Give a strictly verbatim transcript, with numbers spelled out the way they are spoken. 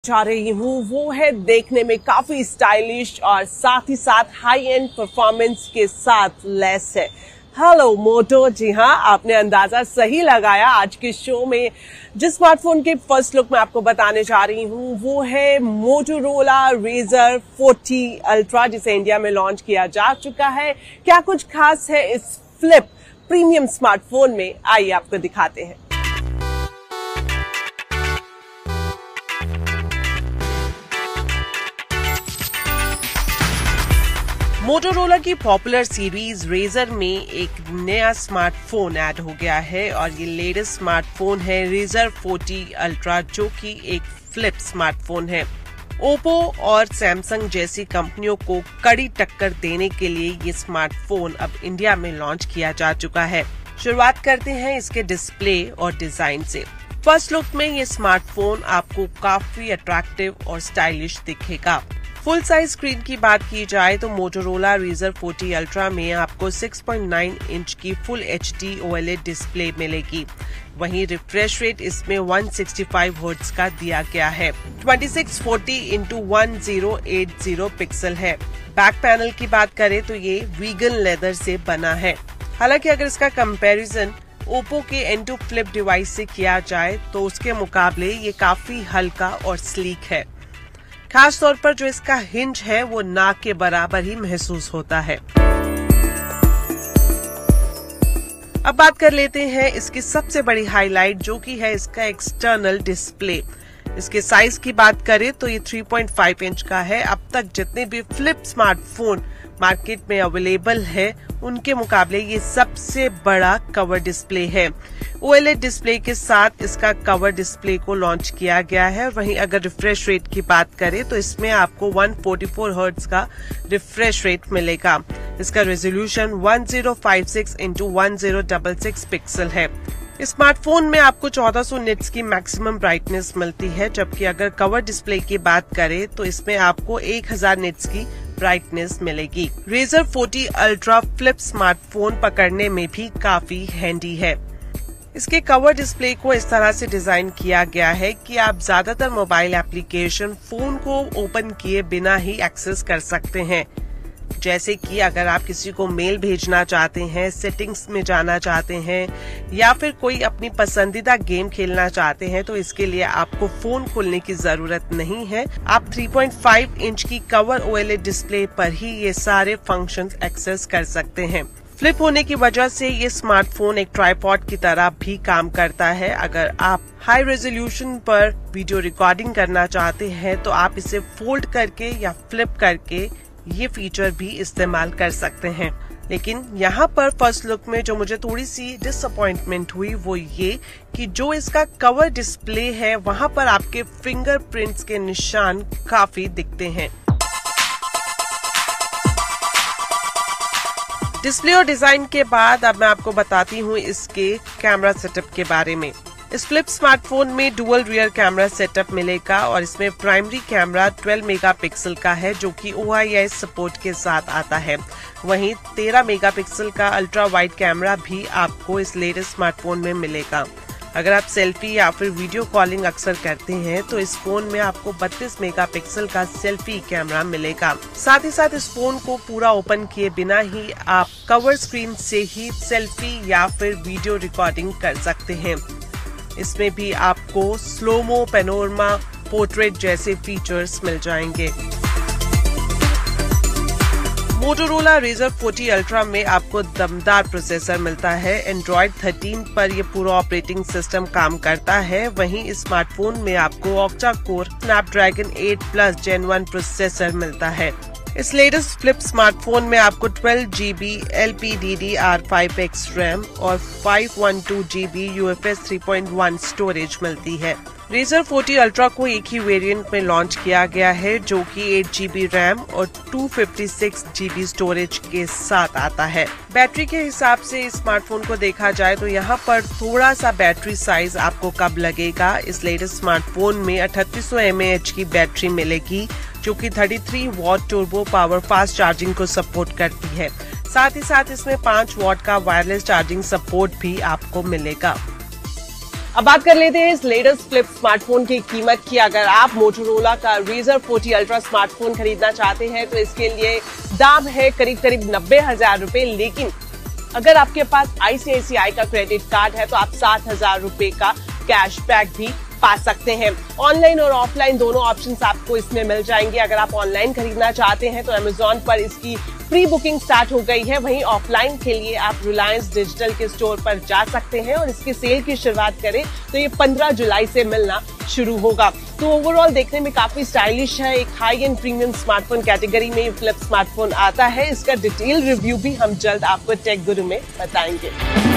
जा रही हूँ वो है देखने में काफी स्टाइलिश और साथ ही साथ हाई एंड परफॉर्मेंस के साथ लेस है। हेलो मोटो, जी हाँ, आपने अंदाजा सही लगाया। आज के शो में जिस स्मार्टफोन के फर्स्ट लुक मैं आपको बताने जा रही हूँ वो है मोटोरोला रेजर फोर्टी अल्ट्रा, जिसे इंडिया में लॉन्च किया जा चुका है। क्या कुछ खास है इस फ्लिप प्रीमियम स्मार्टफोन में, आइए आपको दिखाते हैं। मोटोरोला की पॉपुलर सीरीज रेजर में एक नया स्मार्टफोन ऐड हो गया है और ये लेटेस्ट स्मार्टफोन है रेजर फोर्टी अल्ट्रा, जो कि एक फ्लिप स्मार्टफोन है। ओप्पो और सैमसंग जैसी कंपनियों को कड़ी टक्कर देने के लिए ये स्मार्टफोन अब इंडिया में लॉन्च किया जा चुका है। शुरुआत करते हैं इसके डिस्प्ले और डिजाइन से। फर्स्ट लुक में ये स्मार्टफोन आपको काफी अट्रैक्टिव और स्टाइलिश दिखेगा। फुल साइज स्क्रीन की बात की जाए तो मोटोरोला रेजर फोर्टी अल्ट्रा में आपको सिक्स पॉइंट नाइन इंच की फुल एचडी ओएलईडी डिस्प्ले मिलेगी। वहीं रिफ्रेश रेट इसमें वन सिक्सटी फाइव हर्ट्ज का दिया गया है। Twenty six forty into one zero eight zero pixel है। बैक पैनल की बात करें तो ये वीगन लेदर से बना है। हालांकि अगर इसका कंपैरिजन ओप्पो के एन टू फ्लिप डिवाइस से किया जाए तो उसके मुकाबले ये काफी हल्का और स्लीक है। खास तौर पर जो इसका हिंज है वो नाक के बराबर ही महसूस होता है। अब बात कर लेते हैं इसकी सबसे बड़ी हाईलाइट, जो कि है इसका एक्सटर्नल डिस्प्ले। इसके साइज की बात करें तो ये थ्री पॉइंट फाइव इंच का है। अब तक जितने भी फ्लिप स्मार्टफोन मार्केट में अवेलेबल है उनके मुकाबले ये सबसे बड़ा कवर डिस्प्ले है। ओएलईडी डिस्प्ले के साथ इसका कवर डिस्प्ले को लॉन्च किया गया है। वहीं अगर रिफ्रेश रेट की बात करें तो इसमें आपको वन फोर्टी फोर हर्ट्ज का रिफ्रेश रेट मिलेगा। इसका resolution one zero five six into one zero six six pixel है। स्मार्टफोन में आपको चौदह सौ निट्स की मैक्सिमम ब्राइटनेस मिलती है, जबकि अगर कवर डिस्प्ले की बात करें तो इसमें आपको एक हजार निट्स की ब्राइटनेस मिलेगी। Razr forty ultra flip smartphone पकड़ने में भी काफी हैंडी है। इसके कवर डिस्प्ले को इस तरह से डिजाइन किया गया है कि आप ज्यादातर मोबाइल एप्लीकेशन फोन को ओपन किए बिना ही एक्सेस कर सकते हैं। जैसे कि अगर आप किसी को मेल भेजना चाहते हैं, सेटिंग्स में जाना चाहते हैं या फिर कोई अपनी पसंदीदा गेम खेलना चाहते हैं, तो इसके लिए आपको फोन खोलने की जरूरत नहीं है। आप थ्री पॉइंट फाइव इंच की कवर ओएलईडी डिस्प्ले पर ही ये सारे फंक्शंस एक्सेस कर सकते हैं। फ्लिप होने की वजह से ये स्मार्टफोन एक ट्राइपॉड की तरह भी काम करता है। अगर आप हाई रेजोल्यूशन पर वीडियो रिकॉर्डिंग करना चाहते हैं तो आप इसे फोल्ड करके या फ्लिप करके ये फीचर भी इस्तेमाल कर सकते हैं। लेकिन यहाँ पर फर्स्ट लुक में जो मुझे थोड़ी सी डिसअपॉइंटमेंट हुई वो ये कि जो इसका कवर डिस्प्ले है वहाँ पर आपके फिंगरप्रिंट्स के निशान काफी दिखते हैं। डिस्प्ले और डिजाइन के बाद अब मैं आपको बताती हूँ इसके कैमरा सेटअप के बारे में। इस फ्लिप स्मार्टफोन में डुअल रियर कैमरा सेटअप मिलेगा और इसमें प्राइमरी कैमरा ट्वेल्व मेगापिक्सल का है, जो कि ओ आई एस सपोर्ट के साथ आता है। वहीं तेरह मेगापिक्सल का अल्ट्रा वाइड कैमरा भी आपको इस लेटेस्ट स्मार्टफोन में मिलेगा। अगर आप सेल्फी या फिर वीडियो कॉलिंग अक्सर करते हैं तो इस फोन में आपको बत्तीस मेगापिक्सल का सेल्फी कैमरा मिलेगा। साथ ही साथ इस फोन को पूरा ओपन किए बिना ही आप कवर स्क्रीन से ही सेल्फी या फिर वीडियो रिकॉर्डिंग कर सकते हैं। इसमें भी आपको स्लोमो, पैनोरमा, पोर्ट्रेट जैसे फीचर्स मिल जाएंगे। मोटोरोला रेजर फोर्टी अल्ट्रा में आपको दमदार प्रोसेसर मिलता है। एंड्रॉइड थर्टीन पर यह पूरा ऑपरेटिंग सिस्टम काम करता है। वहीं इस स्मार्टफोन में आपको octa core Snapdragon eight plus gen one processor मिलता है। इस लेटेस्ट फ्लिप स्मार्टफोन में आपको twelve GB L P D D R five X RAM और five one two GB U F S three point one storage मिलती है। Razr forty ultra को एक ही वेरिएंट में लॉन्च किया गया है, जो कि एट जीबी रैम और two fifty six GB storage के साथ आता है। बैटरी के हिसाब से इस स्मार्टफोन को देखा जाए तो यहाँ पर थोड़ा सा बैटरी साइज आपको कम लगेगा। इस लेटेस्ट स्मार्टफोन में अठतीस सौ एम ए एच की बैटरी मिलेगी, जो कि तैंतीस watt turbo power fast charging को सपोर्ट करती है। साथ ही साथ इसमें पाँच वॉट का वायरलेस चार्जिंग सपोर्ट भी आपको मिलेगा। अब बात कर लेते हैं इस लेटेस्ट फ्लिप स्मार्टफोन की कीमत की। अगर आप मोटोरोला का रेजर फोर्टी अल्ट्रा स्मार्टफोन खरीदना चाहते हैं तो इसके लिए दाम है करीब करीब नब्बे हजार रुपए, लेकिन अगर आपके पास आईसीआईसीआई का क्रेडिट कार्ड है तो आप सात हजार रुपए का कैशबैक भी पा सकते हैं। ऑनलाइन और ऑफलाइन दोनों ऑप्शंस आपको इसमें मिल जाएंगे। अगर आप ऑनलाइन खरीदना चाहते हैं तो अमेजोन पर इसकी प्री बुकिंग स्टार्ट हो गई है। वहीं ऑफलाइन के लिए आप रिलायंस डिजिटल के स्टोर पर जा सकते हैं और इसकी सेल की शुरुआत करें तो ये पंद्रह जुलाई से मिलना शुरू होगा। तो ओवरऑल देखने में काफी स्टाइलिश है। एक high end premium smartphone category में फ्लिप स्मार्टफोन आता है। इसका डिटेल रिव्यू भी हम जल्द आपको टेक गुरु में बताएंगे।